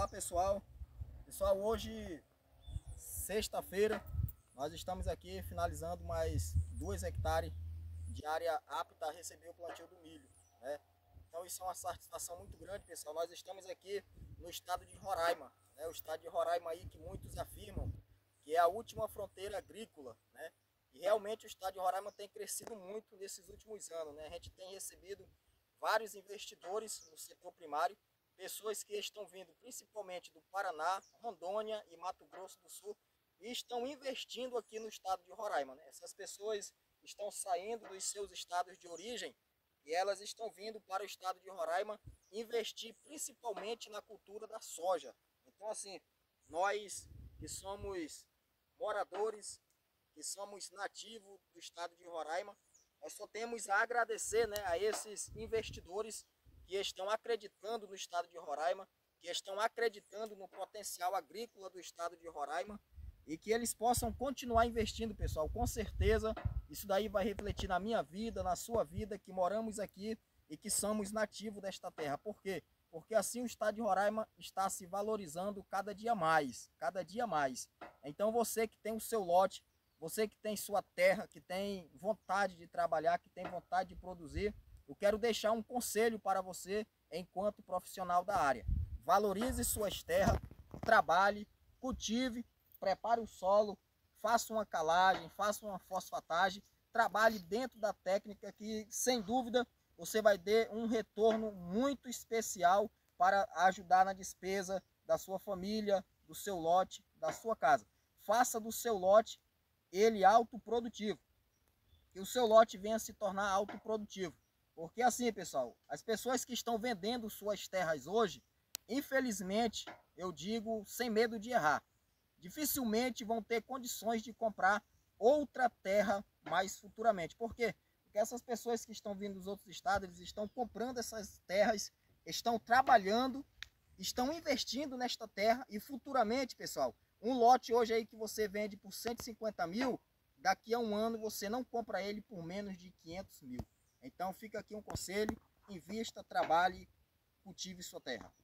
Olá pessoal, hoje sexta-feira nós estamos aqui finalizando mais 2 hectares de área apta a receber o plantio do milho, né? Então isso é uma satisfação muito grande, pessoal. Nós estamos aqui no estado de Roraima, né? O estado de Roraima aí que muitos afirmam que é a última fronteira agrícola, né? E realmente o estado de Roraima tem crescido muito nesses últimos anos, né? A gente tem recebido vários investidores no setor primário, pessoas que estão vindo principalmente do Paraná, Rondônia e Mato Grosso do Sul e estão investindo aqui no estado de Roraima, né? Essas pessoas estão saindo dos seus estados de origem e elas estão vindo para o estado de Roraima investir principalmente na cultura da soja. Então assim, nós que somos moradores, que somos nativos do estado de Roraima, nós só temos a agradecer, né, a esses investidores que estão acreditando no estado de Roraima, que estão acreditando no potencial agrícola do estado de Roraima e que eles possam continuar investindo, pessoal. Com certeza isso daí vai refletir na minha vida, na sua vida, que moramos aqui e que somos nativos desta terra. Por quê? Porque assim o estado de Roraima está se valorizando cada dia mais, cada dia mais. Então você que tem o seu lote, você que tem sua terra, que tem vontade de trabalhar, que tem vontade de produzir, eu quero deixar um conselho para você enquanto profissional da área. Valorize suas terras, trabalhe, cultive, prepare o solo, faça uma calagem, faça uma fosfatagem, trabalhe dentro da técnica que, sem dúvida, você vai ter um retorno muito especial para ajudar na despesa da sua família, do seu lote, da sua casa. Faça do seu lote ele autoprodutivo, que o seu lote venha se tornar autoprodutivo. Porque assim, pessoal, as pessoas que estão vendendo suas terras hoje, infelizmente, eu digo sem medo de errar, dificilmente vão ter condições de comprar outra terra mais futuramente. Por quê? Porque essas pessoas que estão vindo dos outros estados, eles estão comprando essas terras, estão trabalhando, estão investindo nesta terra e futuramente, pessoal, um lote hoje aí que você vende por 150 mil, daqui a um ano você não compra ele por menos de 500 mil. Então fica aqui um conselho, invista, trabalhe, cultive sua terra.